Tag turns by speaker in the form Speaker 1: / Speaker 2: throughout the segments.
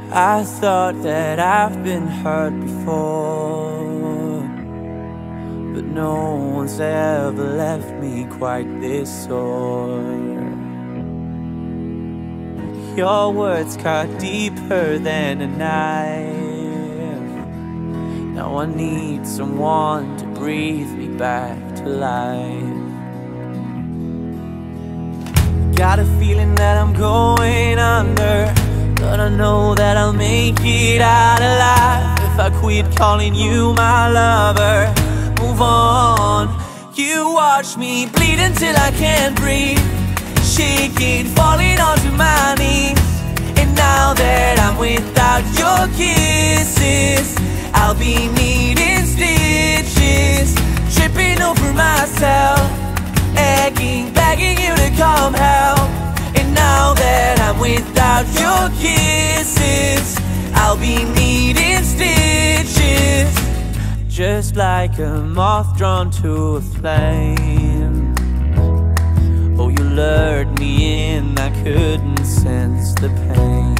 Speaker 1: I thought that I've been hurt before, but no one's ever left me quite this sore. Your words cut deeper than a knife. Now I need someone to breathe me back to life. Got a feeling that I'm going under, but I know that I'll make it out alive if I quit calling you my lover. Move on. You watch me bleed until I can't breathe, shaking, falling onto my knees. And now that I'm without your kisses, I'll be needing stitches, tripping over myself, aching, begging you to come help. And now that I'm without your kisses, I'll be needing stitches, just like a moth drawn to a flame. Oh, you lured me in, I couldn't sense the pain.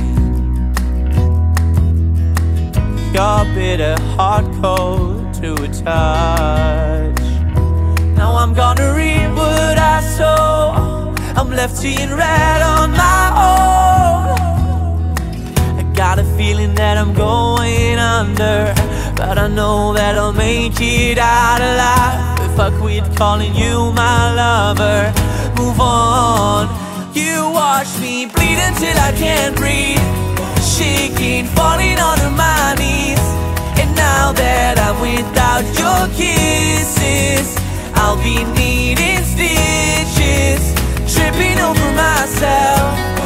Speaker 1: Your bitter heart cold to a touch. Now I'm gonna reap what I sow, I'm left seeing red on my own. I got a feeling that I'm going under, but I know that I'll make it out alive if I quit calling you my lover. Move on. You watch me bleed until I can't breathe, shaking, falling onto my knees. And now that I'm without your kisses, I'll be needing stitches, tripping over myself,